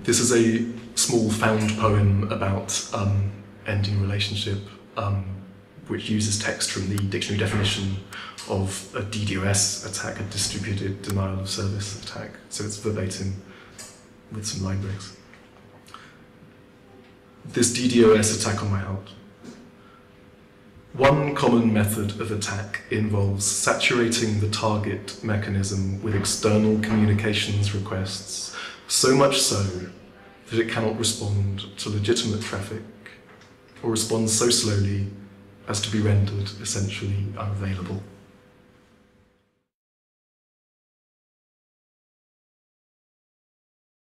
This is a small found poem about ending a relationship, which uses text from the dictionary definition of a DDoS attack, a distributed denial of service attack. So it's verbatim with some line breaks. This DDoS attack on my heart. One common method of attack involves saturating the target mechanism with external communications requests, so much so that it cannot respond to legitimate traffic, or responds so slowly as to be rendered essentially unavailable.